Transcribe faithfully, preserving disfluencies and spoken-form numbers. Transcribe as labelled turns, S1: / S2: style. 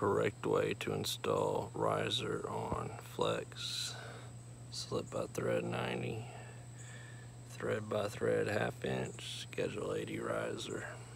S1: correct way to install riser on flex. Slip by thread ninety, thread by thread half inch, schedule eighty riser.